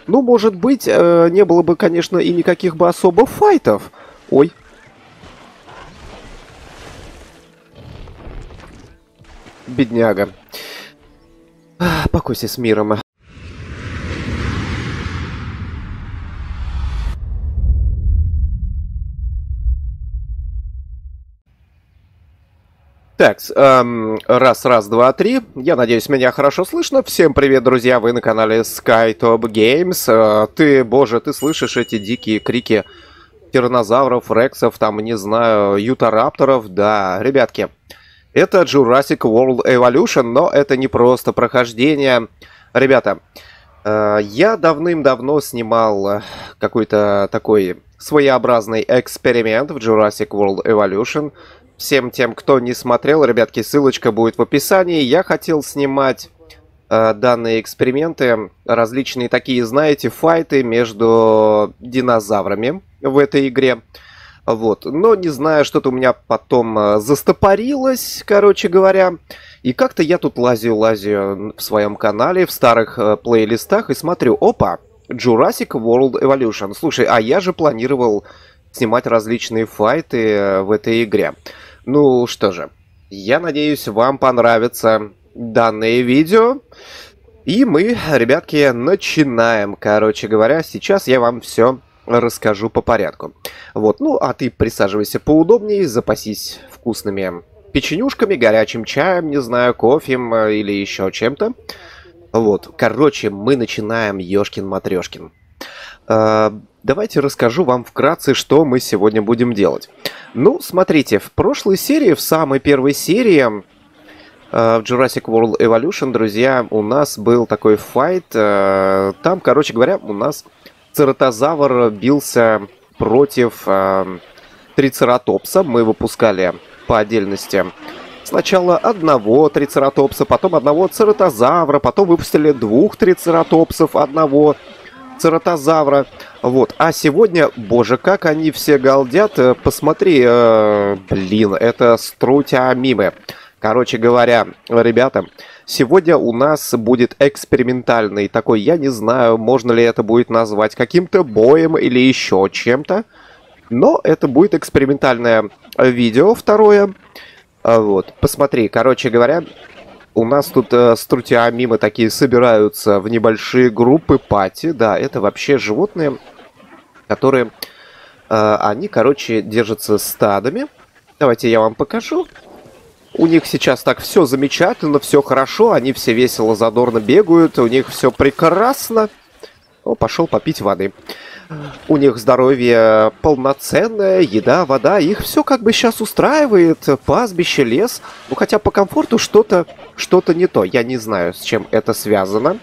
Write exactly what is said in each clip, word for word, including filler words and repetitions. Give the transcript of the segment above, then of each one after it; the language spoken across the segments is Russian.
Ну, может быть, э, не было бы, конечно, и никаких бы особо файтов. Ой. Бедняга. А, покойся с миром. Так, эм, раз, раз, два, три. Я надеюсь, меня хорошо слышно. Всем привет, друзья, вы на канале SkyTop Games. Э, ты, боже, ты слышишь эти дикие крики тираннозавров, рексов, там, не знаю, ютарапторов? Да, ребятки, это Jurassic World Evolution, но это не просто прохождение. Ребята, э, я давным-давно снимал какой-то такой своеобразный эксперимент в Jurassic World Evolution. Всем тем, кто не смотрел, ребятки, ссылочка будет в описании. Я хотел снимать э, данные эксперименты, различные такие, знаете, файты между динозаврами в этой игре. Вот, но не знаю, что-то у меня потом э, застопорилось, короче говоря. И как-то я тут лазю-лазю в своем канале, в старых э, плейлистах и смотрю, опа, Jurassic World Evolution. Слушай, а я же планировал снимать различные файты в этой игре. Ну что же, я надеюсь, вам понравится данное видео. И мы, ребятки, начинаем. Короче говоря, сейчас я вам все расскажу по порядку. Вот, ну а ты присаживайся поудобнее, запасись вкусными печенюшками, горячим чаем, не знаю, кофе или еще чем-то. Вот, короче, мы начинаем, ёшкин-матрёшкин. Давайте расскажу вам вкратце, что мы сегодня будем делать. Ну, смотрите, в прошлой серии, в самой первой серии, в Jurassic World Evolution, друзья, у нас был такой файт. Там, короче говоря, у нас цератозавр бился против э, трицератопса. Мы выпускали по отдельности сначала одного трицератопса, потом одного цератозавра, потом выпустили двух трицератопсов, одного цератозавра. Вот. А сегодня, боже, как они все галдят. Посмотри, э, блин, это струтиамимы. Короче говоря, ребята, сегодня у нас будет экспериментальный такой, я не знаю, можно ли это будет назвать каким-то боем или еще чем-то. Но это будет экспериментальное видео второе. Вот, посмотри, короче говоря, у нас тут э, струтиамимы такие собираются в небольшие группы пати. Да, это вообще животные, которые, э, они, короче, держатся стадами. Давайте я вам покажу. У них сейчас так все замечательно, все хорошо. Они все весело, задорно бегают. У них все прекрасно. О, пошел попить воды. У них здоровье полноценное, еда, вода. Их все как бы сейчас устраивает. Пастбище, лес. Ну, хотя по комфорту что-то что-то не то. Я не знаю, с чем это связано.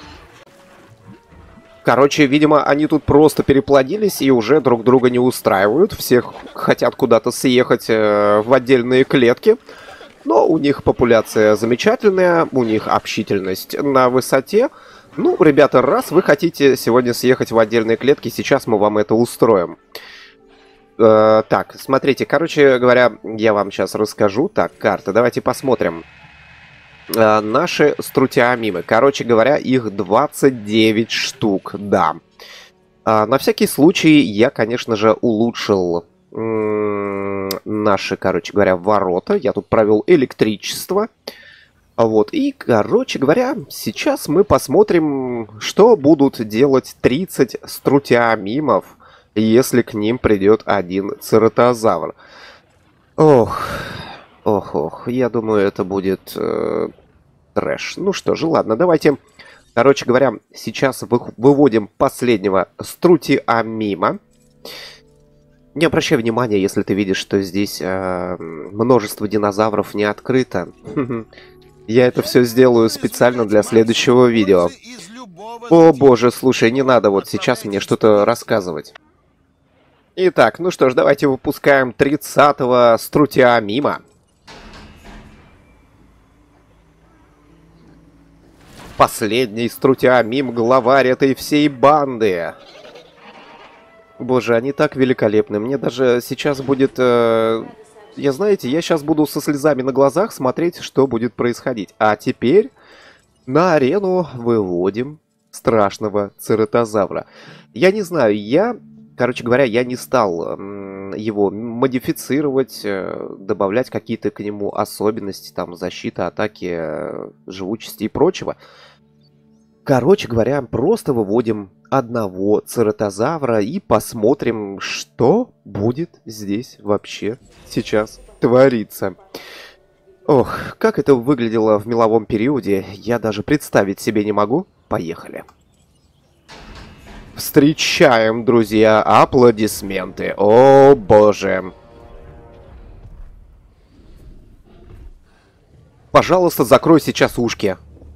Короче, видимо, они тут просто переплодились и уже друг друга не устраивают. Всех хотят куда-то съехать э, в отдельные клетки. Но у них популяция замечательная, у них общительность на высоте. Ну, ребята, раз вы хотите сегодня съехать в отдельные клетки, сейчас мы вам это устроим. Э, так, смотрите, короче говоря, я вам сейчас расскажу. Так, карта, давайте посмотрим. Э, наши струтиамимы, короче говоря, их двадцать девять штук, да. Э, на всякий случай я, конечно же, улучшил наши, короче говоря, ворота. Я тут провел электричество. Вот, и, короче говоря, сейчас мы посмотрим, что будут делать тридцать струтиамимов, если к ним придет один цератозавр. Ох, ох, ох, я думаю, это будет э, трэш. Ну что же, ладно, давайте, короче говоря, сейчас вы, выводим последнего струтиамима. Не обращай внимания, если ты видишь, что здесь э, множество динозавров не открыто. Я это все сделаю специально для следующего видео. О боже, слушай, не надо вот сейчас мне что-то рассказывать. Итак, ну что ж, давайте выпускаем тридцатого струтиамима. Последний струтиамим, главарь этой всей банды. Боже, они так великолепны. Мне даже сейчас будет... Э... Я, знаете, я сейчас буду со слезами на глазах смотреть, что будет происходить. А теперь на арену выводим страшного цератозавра. Я не знаю, я, короче говоря, я не стал м, его модифицировать, э, добавлять какие-то к нему особенности, там, защиты, атаки, э, живучести и прочего. Короче говоря, просто выводим одного цератозавра и посмотрим, что будет здесь вообще сейчас твориться. Ох, как это выглядело в меловом периоде, я даже представить себе не могу. Поехали. Встречаем, друзья, аплодисменты. О, боже. Пожалуйста, закрой сейчас ушки.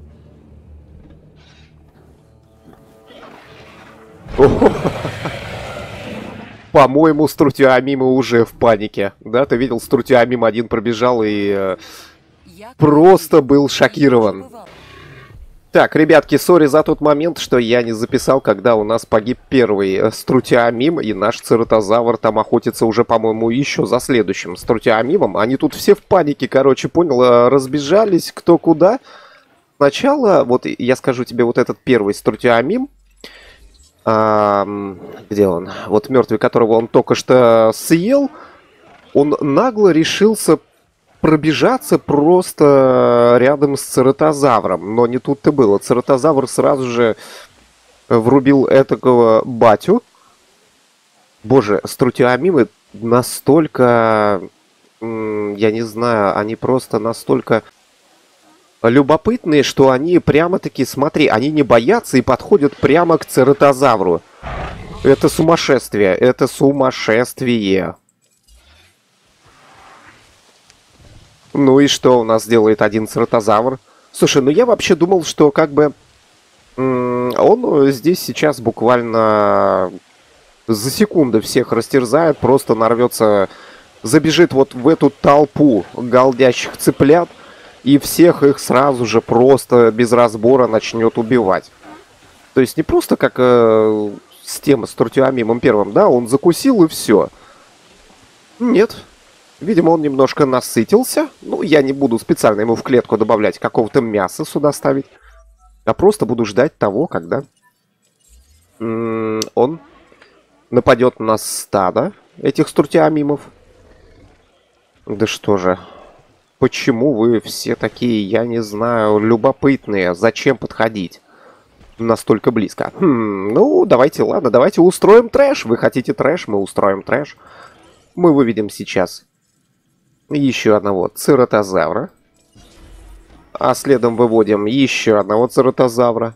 По-моему, Струтиамима уже в панике. Да, ты видел, Струтиамим один пробежал и э, просто был шокирован. Так, ребятки, сори за тот момент, что я не записал, когда у нас погиб первый Струтиамим, и наш цератозавр там охотится уже, по-моему, еще за следующим Струтиамимом. Они тут все в панике, короче, понял, разбежались кто куда. Сначала, вот я скажу тебе, вот этот первый Струтиамим, А, где он? Вот мертвый, которого он только что съел. Он нагло решился пробежаться просто рядом с цератозавром. Но не тут-то было. Цератозавр сразу же врубил этакого батю. Боже, струтиамимы настолько... Я не знаю, они просто настолько... любопытные, что они прямо-таки, смотри, они не боятся и подходят прямо к цератозавру. Это сумасшествие, это сумасшествие. Ну и что у нас делает один цератозавр? Слушай, ну я вообще думал, что как бы он здесь сейчас буквально за секунду всех растерзает, просто нарвется, забежит вот в эту толпу голдящих цыплят, и всех их сразу же просто без разбора начнет убивать. То есть не просто как э, с тем Струтиамимом первым, да, он закусил и все. Нет. Видимо, он немножко насытился. Ну, я не буду специально ему в клетку добавлять какого-то мяса сюда ставить. А просто буду ждать того, когда м-м, он нападет на стадо этих Струтиамимов. Да что же... Почему вы все такие, я не знаю, любопытные? Зачем подходить настолько близко? Хм, ну, давайте, ладно, давайте устроим трэш. Вы хотите трэш? Мы устроим трэш. Мы выведем сейчас еще одного цератозавра. А следом выводим еще одного цератозавра.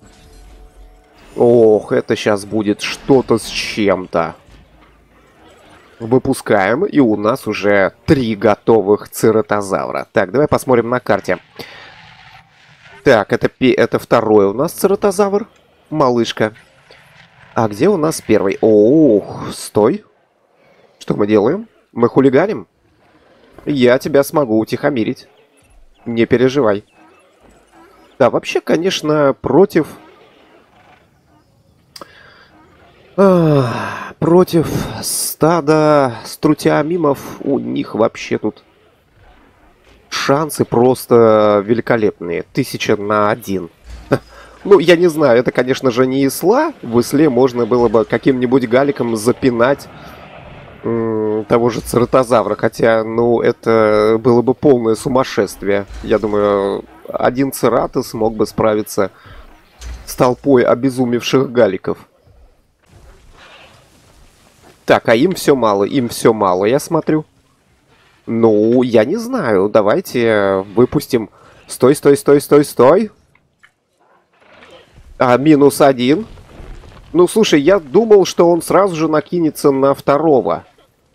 Ох, это сейчас будет что-то с чем-то. Выпускаем, и у нас уже три готовых цератозавра. Так, давай посмотрим на карте. Так, это, это второй у нас цератозавр. Малышка. А где у нас первый? Ох, стой. Что мы делаем? Мы хулиганим? Я тебя смогу утихомирить. Не переживай. Да, вообще, конечно, против... Ах, против стада струтиамимов у них вообще тут шансы просто великолепные. Тысяча на один. Ну, я не знаю, это, конечно же, не исла. В исле можно было бы каким-нибудь галиком запинать м- того же цератозавра. Хотя, ну, это было бы полное сумасшествие. Я думаю, один церата смог бы справиться с толпой обезумевших галиков. Так, а им все мало, им все мало, я смотрю. Ну, я не знаю, давайте выпустим... Стой, стой, стой, стой, стой. А, минус один. Ну, слушай, я думал, что он сразу же накинется на второго.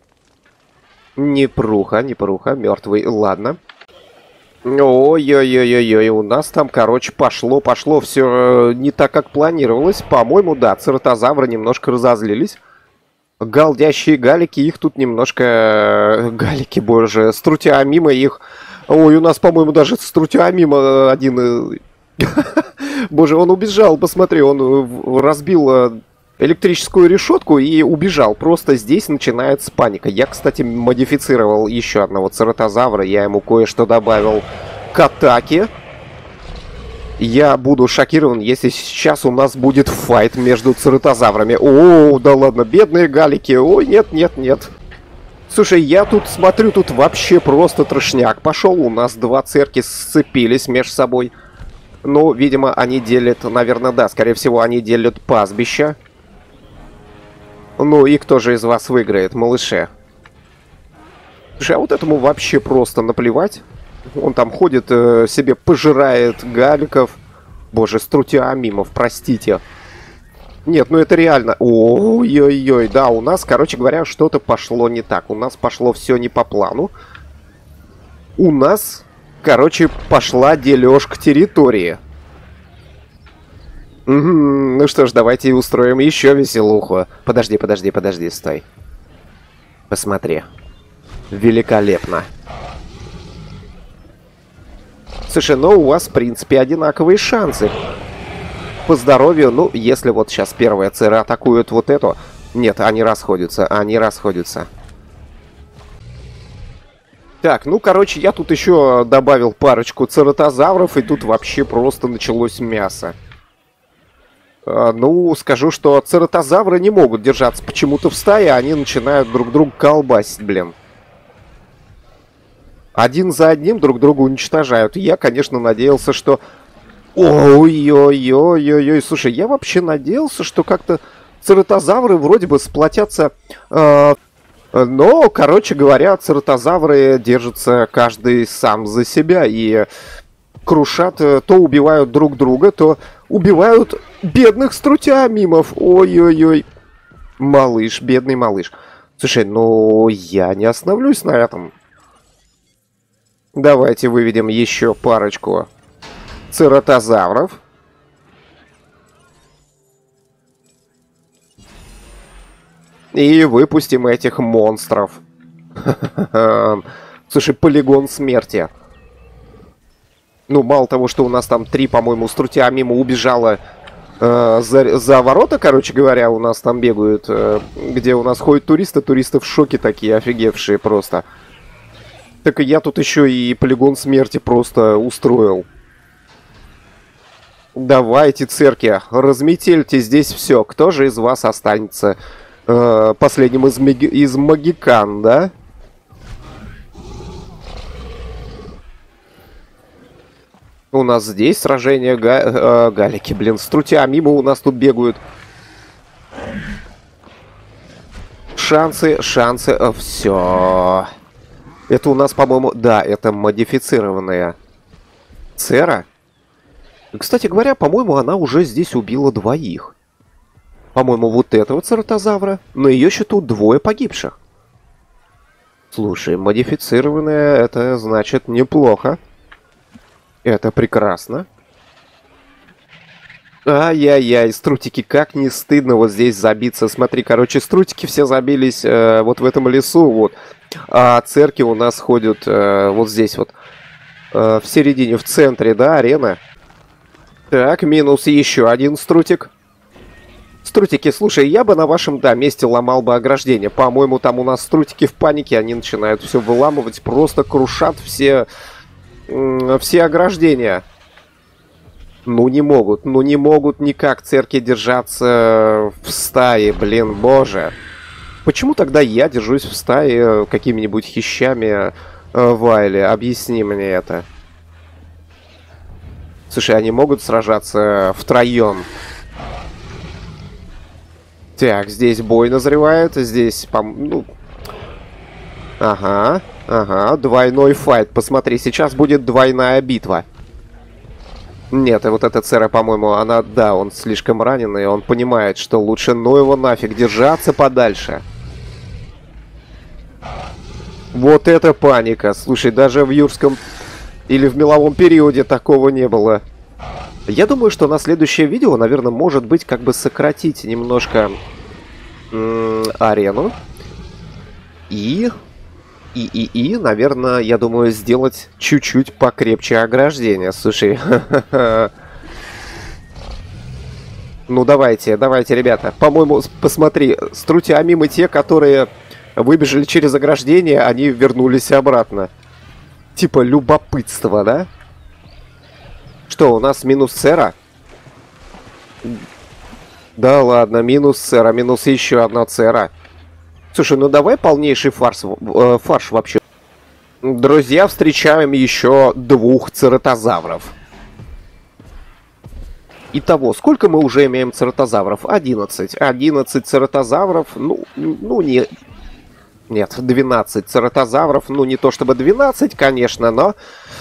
Непруха, непруха, мертвый, ладно. Ой-ой-ой-ой-ой, у нас там, короче, пошло, пошло все не так, как планировалось. По-моему, да, цератозавры немножко разозлились. Галдящие галики, их тут немножко... Галики, боже, струтиамимы их... Ой, у нас, по-моему, даже струтиамима один... Боже, он убежал, посмотри, он разбил электрическую решетку и убежал. Просто здесь начинается паника. Я, кстати, модифицировал еще одного цератозавра, я ему кое-что добавил к атаке. Я буду шокирован, если сейчас у нас будет файт между цератозаврами. О, да ладно, бедные галики. Ой, нет, нет, нет. Слушай, я тут смотрю, тут вообще просто трешняк пошел. У нас два церки сцепились между собой. Ну, видимо, они делят, наверное, да, скорее всего, они делят пастбища. Ну и кто же из вас выиграет, малыши? Слушай, а вот этому вообще просто наплевать. Он там ходит, э, себе пожирает галиков. Боже, струтиамимов, простите. Нет, ну это реально... Ой-ой-ой, да, у нас, короче говоря, что-то пошло не так. У нас пошло все не по плану. У нас, короче, пошла дележка территории. Угу, ну что ж, давайте устроим еще веселуху. Подожди, подожди, подожди, стой. Посмотри. Великолепно. Слушай, ну у вас, в принципе, одинаковые шансы. По здоровью, ну, если вот сейчас первая цера атакует вот эту... Нет, они расходятся, они расходятся. Так, ну, короче, я тут еще добавил парочку цератозавров, и тут вообще просто началось мясо. А, ну, скажу, что цератозавры не могут держаться почему-то в стае, они начинают друг друга колбасить, блин. Один за одним друг друга уничтожают. Я, конечно, надеялся, что... Ой-ой-ой-ой-ой. Слушай, я вообще надеялся, что как-то цератозавры вроде бы сплотятся. Э, но, короче говоря, цератозавры держатся каждый сам за себя. И крушат, то убивают друг друга, то убивают бедных струтиамимов. Ой-ой-ой. Малыш, бедный малыш. Слушай, ну я не остановлюсь на этом. Давайте выведем еще парочку цератозавров. И выпустим этих монстров. Слушай, полигон смерти. Ну, мало того, что у нас там три, по-моему, струтиамима убежало э, за, за ворота, короче говоря, у нас там бегают, э, где у нас ходят туристы. Туристы в шоке такие, офигевшие просто. Так и я тут еще и полигон смерти просто устроил. Давайте, церки, разметельте здесь все. Кто же из вас останется э, последним из, маги из магикан, да? У нас здесь сражение га э, галики, блин, струтиамимы у нас тут бегают. Шансы, шансы, э, все. Это у нас, по-моему... Да, это модифицированная цера. Кстати говоря, по-моему, она уже здесь убила двоих. По-моему, вот этого цератозавра. На ее счету двое погибших. Слушай, модифицированная, это значит неплохо. Это прекрасно. Ай-яй-яй, струтики, как не стыдно вот здесь забиться. Смотри, короче, струтики все забились э, вот в этом лесу, вот. А церкви у нас ходят э, вот здесь вот. Э, в середине, в центре, да, арена. Так, минус еще один струтик. Струтики, слушай, я бы на вашем, да, месте ломал бы ограждение. По-моему, там у нас струтики в панике, они начинают все выламывать, просто крушат все, э, все ограждения. Ну не могут, ну не могут никак церкви держаться в стае, блин, боже. Почему тогда я держусь в стае какими-нибудь хищами э, Вайли? Объясни мне это. Слушай, они могут сражаться втроем. Так, здесь бой назревает, здесь, ну... Ага, ага, двойной файт. Посмотри, сейчас будет двойная битва. Нет, и вот эта цера, по-моему, она, да, он слишком раненый, он понимает, что лучше ну его нафиг держаться подальше. Вот это паника. Слушай, даже в юрском или в меловом периоде такого не было. Я думаю, что на следующее видео, наверное, может быть, как бы сократить немножко арену. И... И, и, и, наверное, я думаю, сделать чуть-чуть покрепче ограждение. Слушай, ну давайте, давайте, ребята. По-моему, посмотри, струтиамимы те, которые выбежали через ограждение, они вернулись обратно. Типа любопытство, да? Что, у нас минус цера? Да ладно, минус цера, минус еще одна цера. Слушай, ну давай полнейший фарс, э, фарш вообще. Друзья, встречаем еще двух цератозавров. Итого, сколько мы уже имеем цератозавров? одиннадцать. одиннадцать цератозавров, ну, ну не... Нет, двенадцать цератозавров. Ну, не то чтобы двенадцать, конечно, но...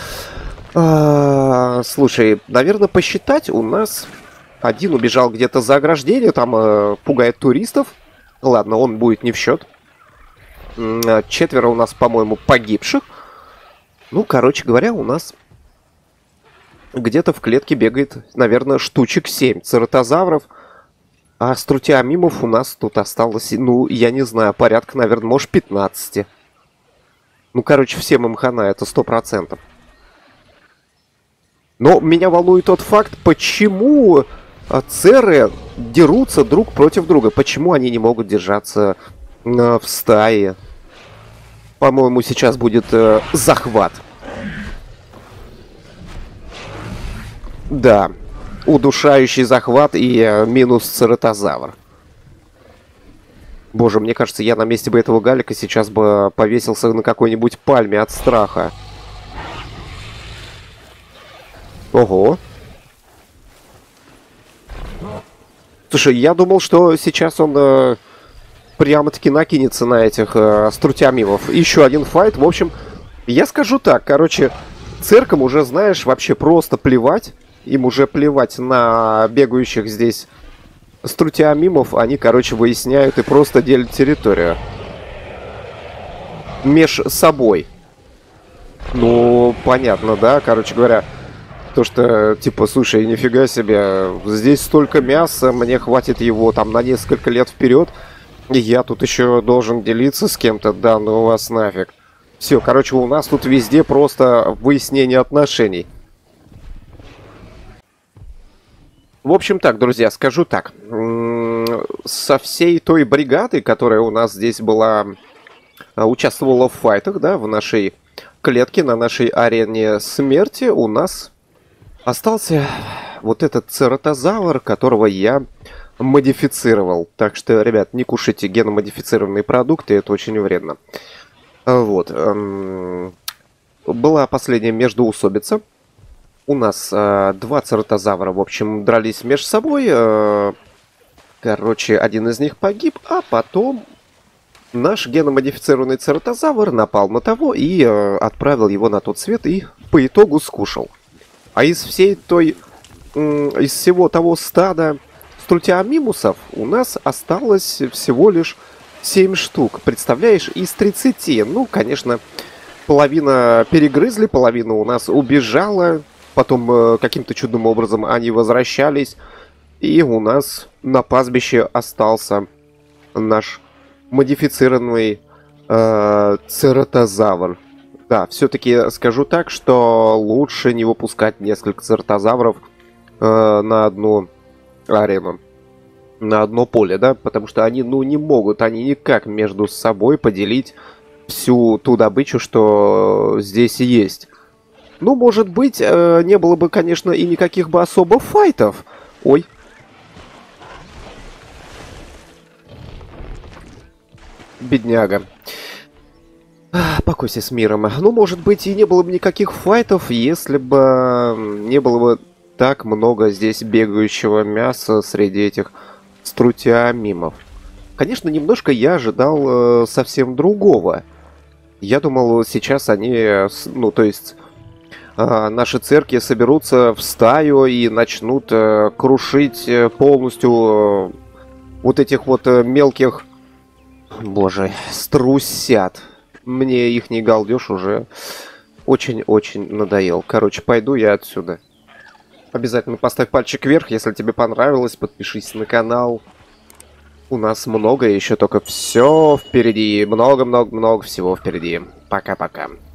А, слушай, наверное, посчитать у нас... Один убежал где-то за ограждение, там э, пугает туристов. Ладно, он будет не в счет. Четверо у нас, по-моему, погибших. Ну, короче говоря, у нас где-то в клетке бегает, наверное, штучек семь цератозавров. А струтиамимов у нас тут осталось, ну, я не знаю, порядка, наверное, может, пятнадцать. Ну, короче, всем им хана, это сто процентов. Но меня волнует тот факт, почему церы дерутся друг против друга. Почему они не могут держаться э, в стае? По-моему, сейчас будет э, захват. Да, удушающий захват и э, минус цератозавр. Боже, мне кажется, я на месте бы этого Галика сейчас бы повесился на какой-нибудь пальме от страха. Ого. Слушай, я думал, что сейчас он э, прямо-таки накинется на этих э, струтиамимов. Еще один файт. В общем, я скажу так. Короче, церкам уже, знаешь, вообще просто плевать. Им уже плевать на бегающих здесь струтиамимов. Они, короче, выясняют и просто делят территорию. Меж собой. Ну, понятно, да? Короче говоря... То, что, типа, слушай, нифига себе, здесь столько мяса, мне хватит его там на несколько лет вперед, и я тут еще должен делиться с кем-то, да, ну у вас нафиг. Все, короче, у нас тут везде просто выяснение отношений. В общем так, друзья, скажу так. Со всей той бригады, которая у нас здесь была, участвовала в файтах, да, в нашей клетке, на нашей арене смерти, у нас... Остался вот этот цератозавр, которого я модифицировал. Так что, ребят, не кушайте геномодифицированные продукты, это очень вредно. Вот. Была последняя междоусобица. У нас два цератозавра, в общем, дрались между собой. Короче, один из них погиб, а потом наш геномодифицированный цератозавр напал на того и отправил его на тот свет и по итогу скушал. А из всей той, из всего того стада струтиамимусов у нас осталось всего лишь семь штук. Представляешь, из тридцати. Ну, конечно, половина перегрызли, половина у нас убежала. Потом каким-то чудным образом они возвращались. И у нас на пастбище остался наш модифицированный э, цератозавр. Да, все-таки скажу так, что лучше не выпускать несколько цератозавров э, на одну арену, на одно поле, да, потому что они, ну, не могут, они никак между собой поделить всю ту добычу, что здесь есть. Ну, может быть, э, не было бы, конечно, и никаких бы особо файтов. Ой. Бедняга. Покойся с миром. Ну, может быть, и не было бы никаких файтов, если бы не было бы так много здесь бегающего мяса среди этих струтиамимов. Конечно, немножко я ожидал э, совсем другого. Я думал, сейчас они, ну, то есть, э, наши церкви соберутся в стаю и начнут э, крушить полностью э, вот этих вот э, мелких, боже, струсят. Мне ихний галдеж уже очень-очень надоел. Короче, пойду я отсюда. Обязательно поставь пальчик вверх, если тебе понравилось. Подпишись на канал. У нас много еще, только все впереди. Много-много-много всего впереди. Пока-пока.